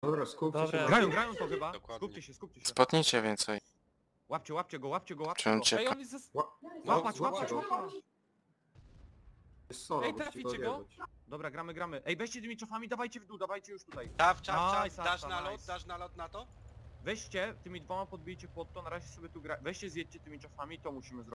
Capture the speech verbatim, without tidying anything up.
Dobra, skupcie Dobra. się. Grają, grają to chyba. Dokładnie. Skupcie się, skupcie się. Spotnijcie więcej. Łapcie, łapcie go, łapcie go, łapcie Czy on go. cię... Ej, on jest zas... Ła- Łapać, łapcie łapać, go. łapać. Jest solo, Ej, musicie traficie go? odjebać. Dobra, gramy, gramy. Ej, weźcie tymi czafami, dawajcie w dół, dawajcie już tutaj. Czap, czap, czap, Nice, dasz Asta, na lot, nice. dasz na lot na to? Weźcie tymi dwoma, podbijcie pod to, na razie sobie tu gra... Weźcie, zjedźcie tymi czafami, to musimy zrobić.